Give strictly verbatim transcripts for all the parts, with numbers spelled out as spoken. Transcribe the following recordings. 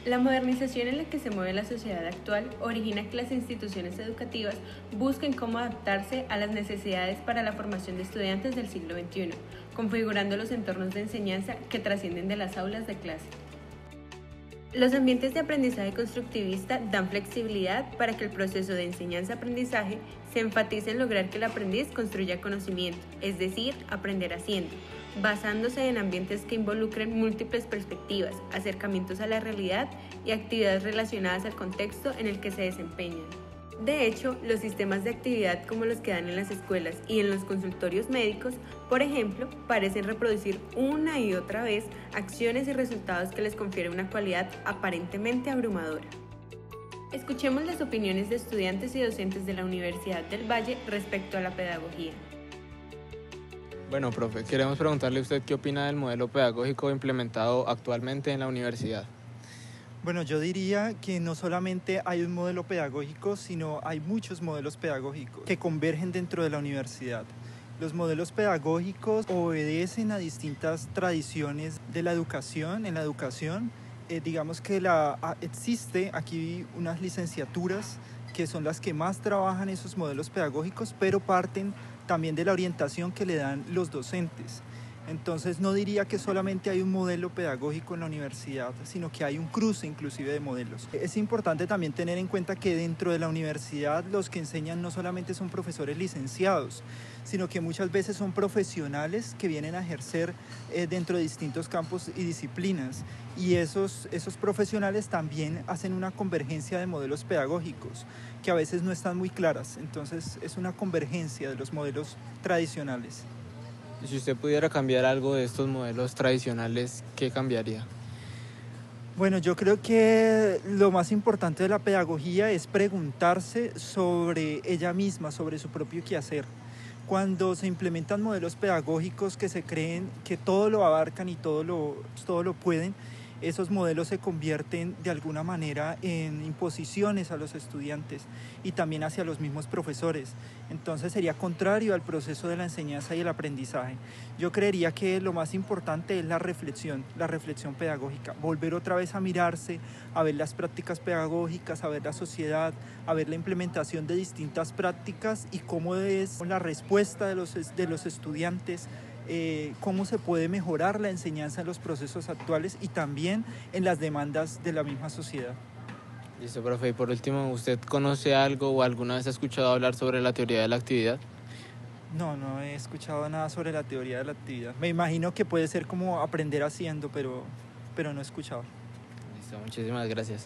La modernización en la que se mueve la sociedad actual origina que las instituciones educativas busquen cómo adaptarse a las necesidades para la formación de estudiantes del siglo veintiuno, configurando los entornos de enseñanza que trascienden de las aulas de clase. Los ambientes de aprendizaje constructivista dan flexibilidad para que el proceso de enseñanza-aprendizaje se enfatice en lograr que el aprendiz construya conocimiento, es decir, aprender haciendo, basándose en ambientes que involucren múltiples perspectivas, acercamientos a la realidad y actividades relacionadas al contexto en el que se desempeñan. De hecho, los sistemas de actividad como los que dan en las escuelas y en los consultorios médicos, por ejemplo, parecen reproducir una y otra vez acciones y resultados que les confieren una cualidad aparentemente abrumadora. Escuchemos las opiniones de estudiantes y docentes de la Universidad del Valle respecto a la pedagogía. Bueno, profe, queremos preguntarle a usted qué opina del modelo pedagógico implementado actualmente en la universidad. Bueno, yo diría que no solamente hay un modelo pedagógico, sino hay muchos modelos pedagógicos que convergen dentro de la universidad. Los modelos pedagógicos obedecen a distintas tradiciones de la educación. En la educación, eh, digamos que la, a, existe aquí unas licenciaturas que son las que más trabajan esos modelos pedagógicos, pero parten también de la orientación que le dan los docentes. Entonces no diría que solamente hay un modelo pedagógico en la universidad, sino que hay un cruce inclusive de modelos. Es importante también tener en cuenta que dentro de la universidad los que enseñan no solamente son profesores licenciados, sino que muchas veces son profesionales que vienen a ejercer eh, dentro de distintos campos y disciplinas. Y esos, esos profesionales también hacen una convergencia de modelos pedagógicos, que a veces no están muy claras. Entonces es una convergencia de los modelos tradicionales. Y si usted pudiera cambiar algo de estos modelos tradicionales, ¿qué cambiaría? Bueno, yo creo que lo más importante de la pedagogía es preguntarse sobre ella misma, sobre su propio quehacer. Cuando se implementan modelos pedagógicos que se creen que todo lo abarcan y todo lo, todo lo pueden, esos modelos se convierten de alguna manera en imposiciones a los estudiantes y también hacia los mismos profesores. Entonces sería contrario al proceso de la enseñanza y el aprendizaje. Yo creería que lo más importante es la reflexión, la reflexión pedagógica, volver otra vez a mirarse, a ver las prácticas pedagógicas, a ver la sociedad, a ver la implementación de distintas prácticas y cómo es la respuesta de los, de los estudiantes. Eh, cómo se puede mejorar la enseñanza en los procesos actuales y también en las demandas de la misma sociedad. Listo, profe. Y por último, ¿usted conoce algo o alguna vez ha escuchado hablar sobre la teoría de la actividad? No, no he escuchado nada sobre la teoría de la actividad. Me imagino que puede ser como aprender haciendo, pero, pero no he escuchado. Listo, muchísimas gracias.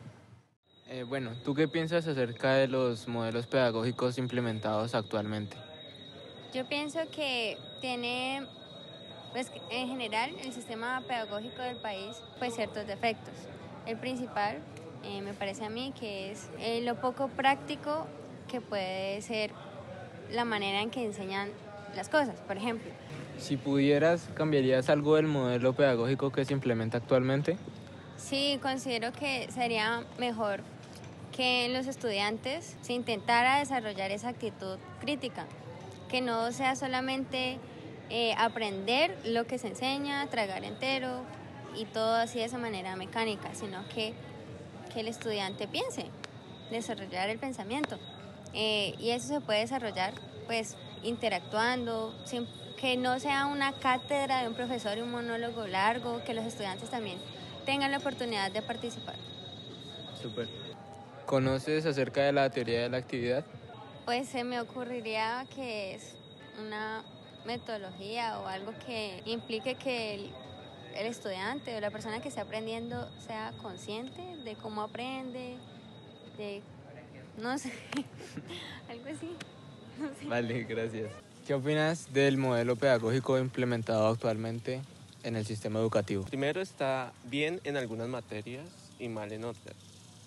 Eh, bueno, ¿tú qué piensas acerca de los modelos pedagógicos implementados actualmente? Yo pienso que tiene, pues en general, el sistema pedagógico del país, pues ciertos defectos. El principal, eh, me parece a mí, que es eh, lo poco práctico que puede ser la manera en que enseñan las cosas, por ejemplo. Si pudieras, ¿cambiarías algo del modelo pedagógico que se implementa actualmente? Sí, considero que sería mejor que en los estudiantes se intentara desarrollar esa actitud crítica, que no sea solamente eh, aprender lo que se enseña, tragar entero y todo así de esa manera mecánica, sino que, que el estudiante piense, desarrollar el pensamiento. Eh, y eso se puede desarrollar pues interactuando, sin, que no sea una cátedra de un profesor y un monólogo largo, que los estudiantes también tengan la oportunidad de participar. Súper. ¿Conoces acerca de la teoría de la actividad? Pues se me ocurriría que es una metodología o algo que implique que el, el estudiante o la persona que esté aprendiendo sea consciente de cómo aprende, de, no sé, algo así, no sé. Vale, gracias. ¿Qué opinas del modelo pedagógico implementado actualmente en el sistema educativo? Primero, está bien en algunas materias y mal en otras.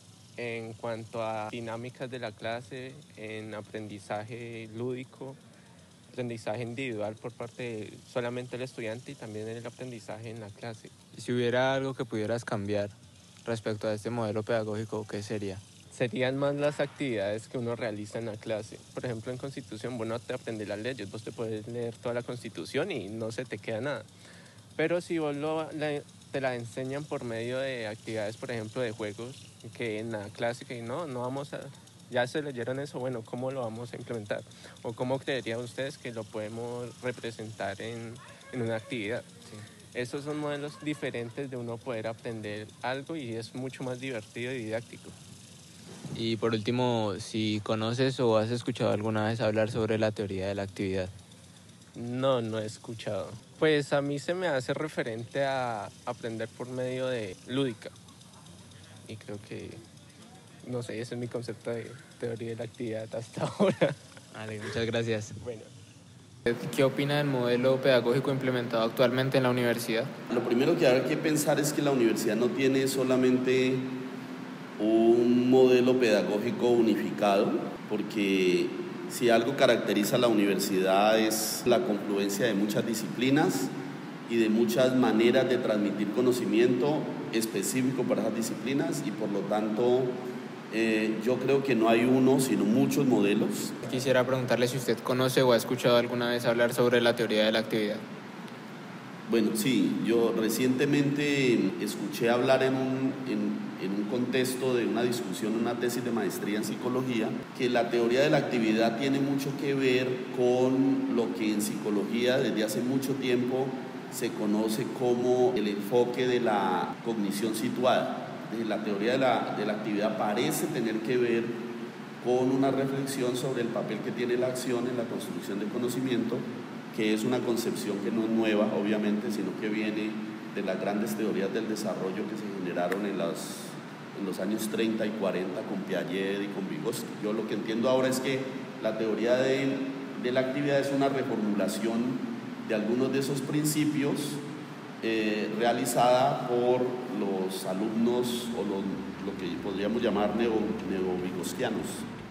En cuanto a dinámicas de la clase, en aprendizaje lúdico, aprendizaje individual por parte de solamente del estudiante y también en el aprendizaje en la clase. Y si hubiera algo que pudieras cambiar respecto a este modelo pedagógico, ¿qué sería? Serían más las actividades que uno realiza en la clase. Por ejemplo, en Constitución, vos no te aprendes las leyes, vos te puedes leer toda la Constitución y no se te queda nada. Pero si vos lo, la, te la enseñan por medio de actividades, por ejemplo, de juegos, que en la clase que no, no vamos a, ya se leyeron eso, bueno, ¿cómo lo vamos a implementar? ¿O cómo creerían ustedes que lo podemos representar en, en una actividad? Sí. Esos son modelos diferentes de uno poder aprender algo y es mucho más divertido y didáctico. Y por último, si conoces o has escuchado alguna vez hablar sobre la teoría de la actividad. No, no he escuchado. Pues a mí se me hace referente a aprender por medio de lúdica. Y creo que, no sé, ese es mi concepto de teoría de la actividad hasta ahora. Vale, muchas gracias. Bueno. ¿Qué opina del modelo pedagógico implementado actualmente en la universidad? Lo primero que hay que pensar es que la universidad no tiene solamente un modelo pedagógico unificado, porque si algo caracteriza a la universidad es la confluencia de muchas disciplinas y de muchas maneras de transmitir conocimiento específico para esas disciplinas y por lo tanto eh, yo creo que no hay uno sino muchos modelos. Quisiera preguntarle si usted conoce o ha escuchado alguna vez hablar sobre la teoría de la actividad. Bueno, sí, yo recientemente escuché hablar en un, en, en un contexto de una discusión, una tesis de maestría en psicología, que la teoría de la actividad tiene mucho que ver con lo que en psicología desde hace mucho tiempo se conoce como el enfoque de la cognición situada. La teoría de la, de la actividad parece tener que ver con una reflexión sobre el papel que tiene la acción en la construcción del conocimiento, que es una concepción que no es nueva, obviamente, sino que viene de las grandes teorías del desarrollo que se generaron en, las, en los años treinta y cuarenta con Piaget y con Vygotsky. Yo lo que entiendo ahora es que la teoría de, de la actividad es una reformulación de algunos de esos principios eh, realizada por los alumnos o lo, lo que podríamos llamar neo, neo-vygotskianos.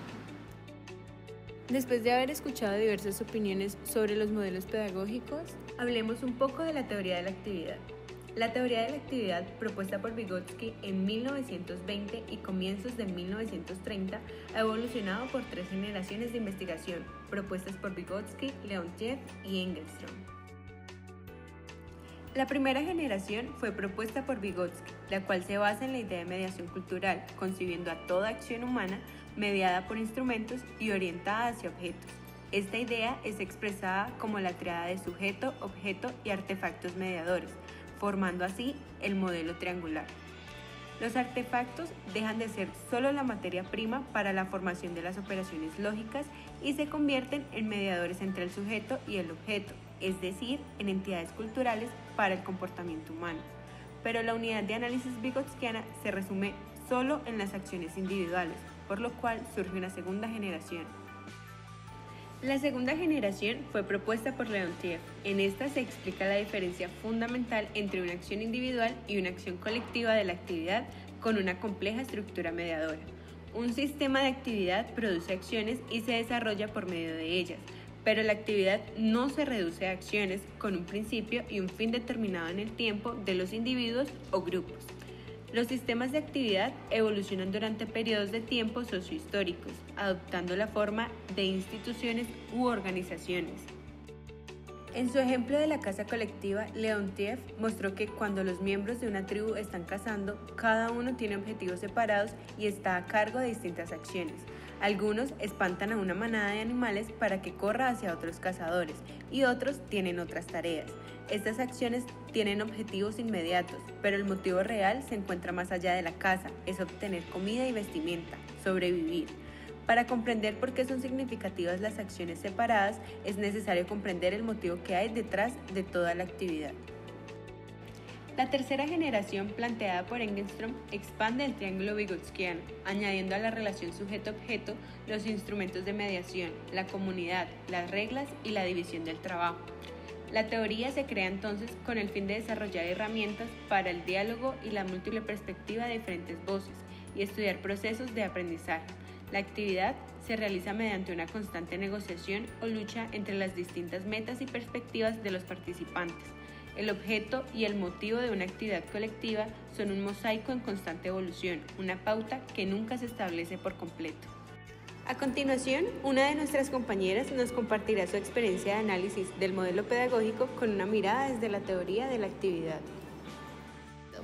Después de haber escuchado diversas opiniones sobre los modelos pedagógicos, hablemos un poco de la teoría de la actividad. La teoría de la actividad, propuesta por Vygotsky en mil novecientos veinte y comienzos de mil novecientos treinta, ha evolucionado por tres generaciones de investigación, propuestas por Vygotsky, Leontiev y Engelstrom. La primera generación fue propuesta por Vygotsky, la cual se basa en la idea de mediación cultural, concibiendo a toda acción humana mediada por instrumentos y orientada hacia objetos. Esta idea es expresada como la triada de sujeto, objeto y artefactos mediadores, formando así el modelo triangular. Los artefactos dejan de ser solo la materia prima para la formación de las operaciones lógicas y se convierten en mediadores entre el sujeto y el objeto, es decir, en entidades culturales para el comportamiento humano. Pero la unidad de análisis vygotskiana se resume solo en las acciones individuales, por lo cual surge una segunda generación. La segunda generación fue propuesta por Leontiev. En esta se explica la diferencia fundamental entre una acción individual y una acción colectiva de la actividad con una compleja estructura mediadora. Un sistema de actividad produce acciones y se desarrolla por medio de ellas, pero la actividad no se reduce a acciones con un principio y un fin determinado en el tiempo de los individuos o grupos. Los sistemas de actividad evolucionan durante periodos de tiempo sociohistóricos, adoptando la forma de instituciones u organizaciones. En su ejemplo de la caza colectiva, Leontiev mostró que cuando los miembros de una tribu están cazando, cada uno tiene objetivos separados y está a cargo de distintas acciones. Algunos espantan a una manada de animales para que corra hacia otros cazadores y otros tienen otras tareas. Estas acciones tienen objetivos inmediatos, pero el motivo real se encuentra más allá de la caza, es obtener comida y vestimenta, sobrevivir. Para comprender por qué son significativas las acciones separadas, es necesario comprender el motivo que hay detrás de toda la actividad. La tercera generación, planteada por Engelstrom, expande el triángulo vygotskiano, añadiendo a la relación sujeto-objeto los instrumentos de mediación, la comunidad, las reglas y la división del trabajo. La teoría se crea entonces con el fin de desarrollar herramientas para el diálogo y la múltiple perspectiva de diferentes voces y estudiar procesos de aprendizaje. La actividad se realiza mediante una constante negociación o lucha entre las distintas metas y perspectivas de los participantes. El objeto y el motivo de una actividad colectiva son un mosaico en constante evolución, una pauta que nunca se establece por completo. A continuación, una de nuestras compañeras nos compartirá su experiencia de análisis del modelo pedagógico con una mirada desde la teoría de la actividad.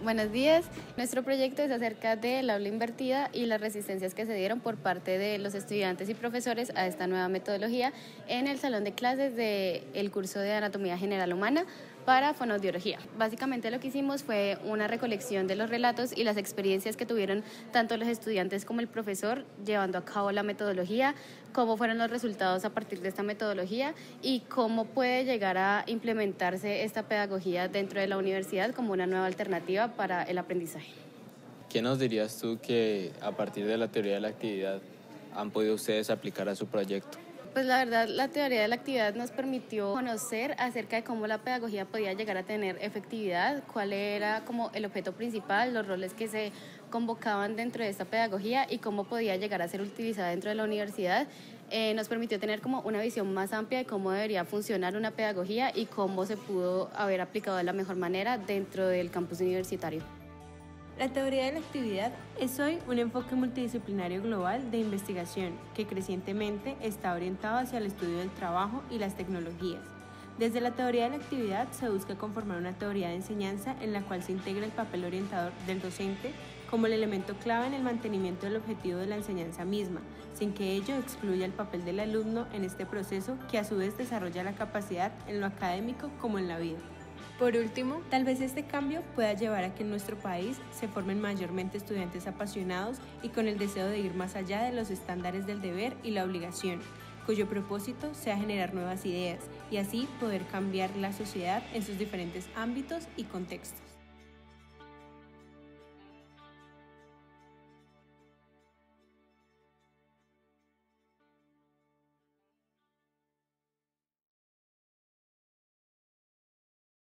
Buenos días. Nuestro proyecto es acerca del aula invertida y las resistencias que se dieron por parte de los estudiantes y profesores a esta nueva metodología en el salón de clases del curso de Anatomía General Humana para fonoaudiología. Básicamente lo que hicimos fue una recolección de los relatos y las experiencias que tuvieron tanto los estudiantes como el profesor llevando a cabo la metodología, cómo fueron los resultados a partir de esta metodología y cómo puede llegar a implementarse esta pedagogía dentro de la universidad como una nueva alternativa para el aprendizaje. ¿Qué nos dirías tú que a partir de la teoría de la actividad han podido ustedes aplicar a su proyecto? Pues la verdad, la teoría de la actividad nos permitió conocer acerca de cómo la pedagogía podía llegar a tener efectividad, cuál era como el objeto principal, los roles que se convocaban dentro de esta pedagogía y cómo podía llegar a ser utilizada dentro de la universidad. Eh, nos permitió tener como una visión más amplia de cómo debería funcionar una pedagogía y cómo se pudo haber aplicado de la mejor manera dentro del campus universitario. La teoría de la actividad es hoy un enfoque multidisciplinario global de investigación que crecientemente está orientado hacia el estudio del trabajo y las tecnologías. Desde la teoría de la actividad se busca conformar una teoría de enseñanza en la cual se integra el papel orientador del docente como el elemento clave en el mantenimiento del objetivo de la enseñanza misma, sin que ello excluya el papel del alumno en este proceso que a su vez desarrolla la capacidad en lo académico como en la vida. Por último, tal vez este cambio pueda llevar a que en nuestro país se formen mayormente estudiantes apasionados y con el deseo de ir más allá de los estándares del deber y la obligación, cuyo propósito sea generar nuevas ideas y así poder cambiar la sociedad en sus diferentes ámbitos y contextos.